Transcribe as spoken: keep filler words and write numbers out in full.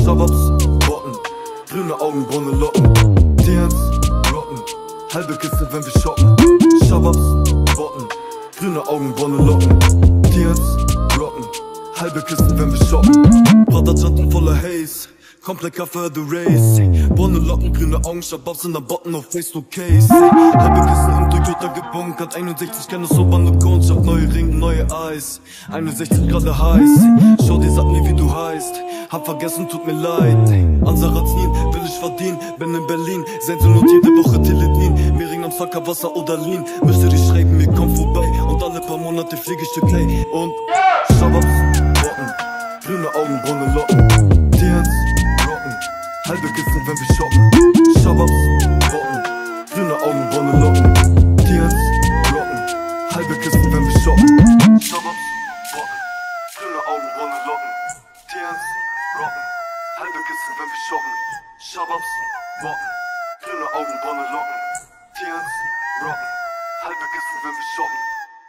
Shababs, Botten, grüne Augen, braune Locken. T Ns, Rocken, halbe Kiste, wenn wir shoppen. Shababs, Botten, grüne Augen, braune Locken. T Ns, Rocken, halbe Kiste, wenn wir shoppen. Prada-Janten voller Haze, komplett Kaffee, the Race. Braune Locken, grüne Augen, Shababs in der Botten auf Face-to-Case. Halbe Kisten im Toyota gebunkert, einundsechzig keine Sobern und Cones, hab neue Ringe, neue Eis. einundsechzig Grad heiß, schau dir, sag mir wie du heißt. Hab vergessen, tut mir leid. Ansarazin, will ich verdienen, bin in Berlin. Sensen und jede Woche Teletnin. Mehring am Sacker, Wasser oder Lean. Müsste dich schreiben, mir komm vorbei. Und alle paar Monate fliege ich dir Play. Und Shababs, Botten, grüne Augen, braune Locken. T Ns, Rocken, halbe Kiste, wenn wir shoppen. Shababs, Botten, grüne Augen, braune Locken. T Ns, Rocken, halbe Kiste, wenn wir shoppen. Shababs, Botten, grüne Augen, braune Locken. T Ns, Rocken, halbe Kiste, wenn wir shoppen. Shababs, Botten, grüne Augen, braune Locken. T Ns, Rocken, halbe Kiste, wenn wir shoppen.